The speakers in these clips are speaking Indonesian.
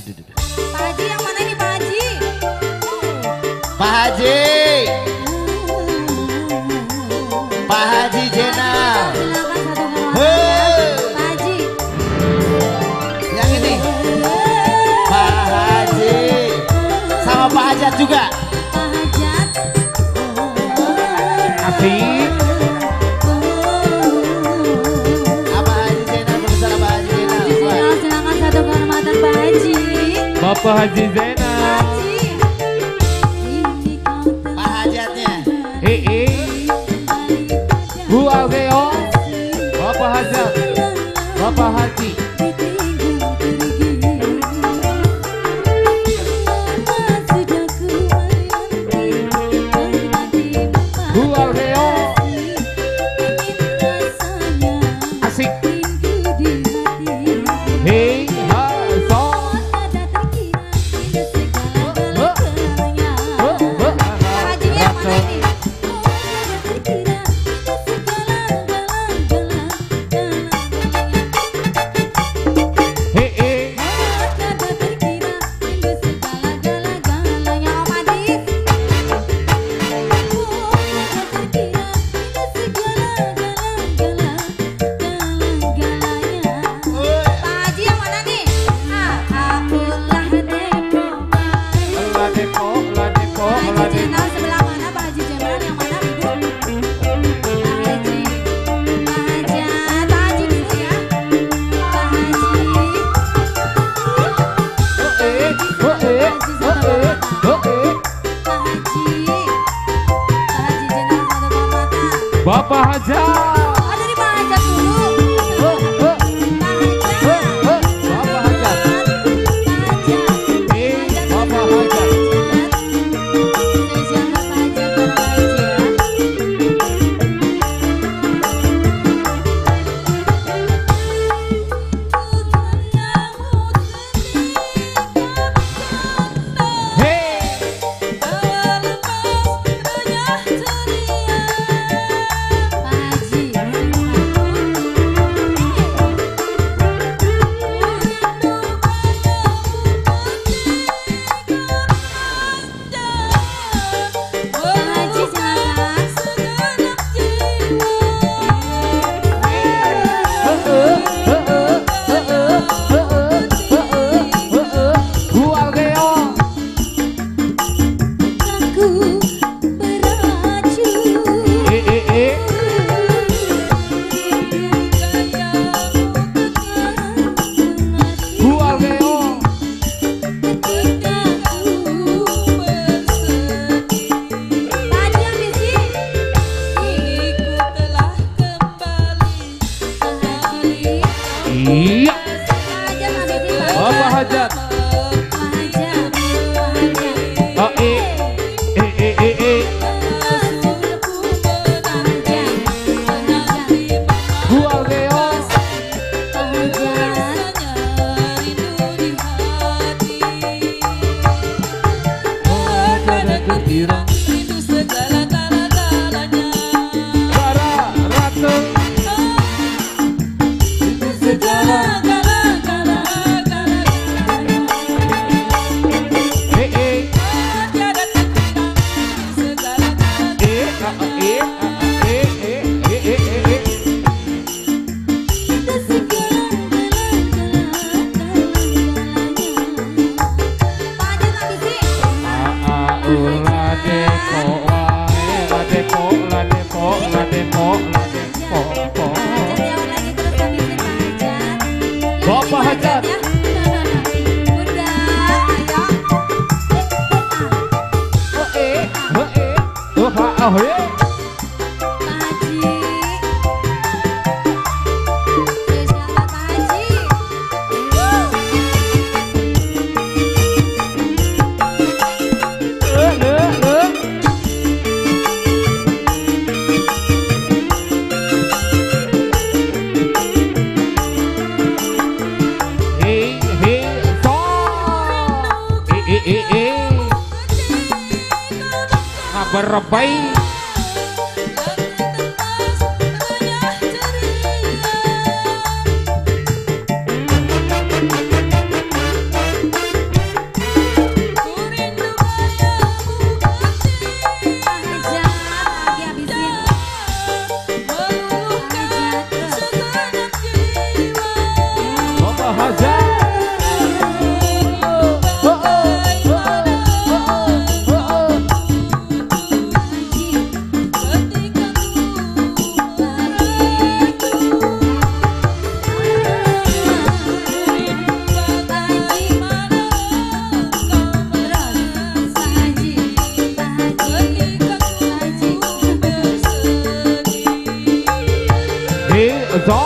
Pak Haji yang mana ini Pak Haji? Pak Haji. Pak Haji Jenal. Silakan satu kali. Pak Haji. Yang ini. Pak Haji. Sama Pak Hajat juga. Pak Hajat. Asik. Apa Haji Jenal bersama Pak Haji Jenal. Silakan satu kehormatan Pak Haji. Bapak Haji Zainal. Haji. Pak Hajatnya. Bu Algeo. Bapak Hajat. Bapak Haji. Bu Algeo. Asik. Hei, ha, so. Pak Haji yang mana ini? Yang Om Adis. Pak Haji yang mana nih? La depo, la depo, Pak la Haji depo. Jenal sebelah mana? Pak Haji Jenal yang mana ibu? Pak Haji, Pak Hajat, Pak Haji dulu ya. Pak Haji, Pak Haji satu kehormatan. Pak Haji Jenal satu kehormatan. Bapak Hajat. Oh dari Pak Hajat dulu. Pak Hajat. Bapak Hajat. Spesial Pak Hajat bareng Pak Haji ya. Pak Haji. Pak Haji silakan. Bu Algeo. Aku beracun. Bu Algeo. Iya. Bapak Hajat. Oh, Bu Algeo. Bara Ratu. Bapak Hajat. Bunda, ayo. Pak Haji. Spesial Pak Haji. Berbaik. So.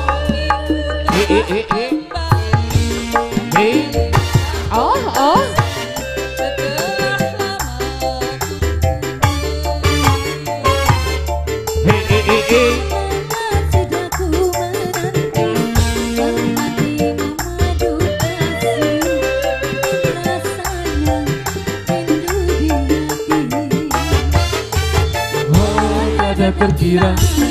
Oh. Sudah ku menanti menghati memadu kasih rasanya rindu di hati. Oh, tak ada terkira